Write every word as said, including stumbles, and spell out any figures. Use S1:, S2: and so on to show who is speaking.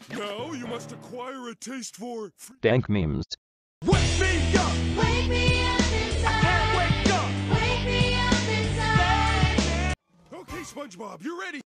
S1: Now you must acquire a taste for
S2: dank memes.
S1: Wake me up!
S3: Wake me up inside.
S1: I can't wake up!
S3: Wake me up inside.
S1: Okay, SpongeBob, you're ready.